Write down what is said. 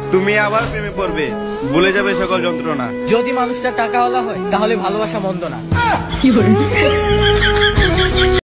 তুমি আবার প্রেমে পড়বে, ভুলে যাবে সকল যন্ত্রণা। যদি মানুষটা টাকাওয়ালা হয় তাহলে ভালোবাসা মন্দ না।